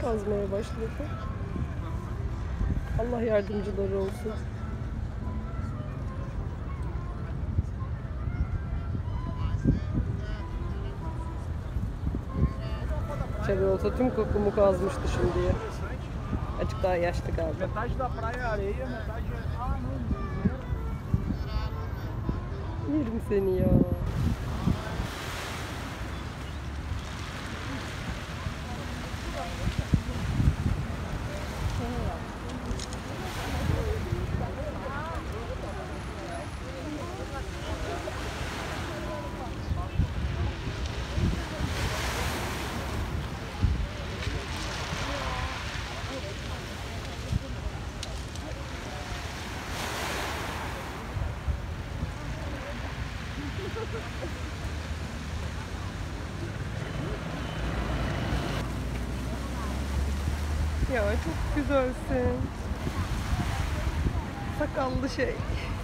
kazmaya başladı. Allah yardımcıları olsun. Tabii olsa tüm kokumu kazmıştı şimdiye. Azıcık daha yaşlı galiba. Metade da praia é areia, metade é... Ah, não. Yerim seni ya. Ya çok güzelsin. Sakallı şey.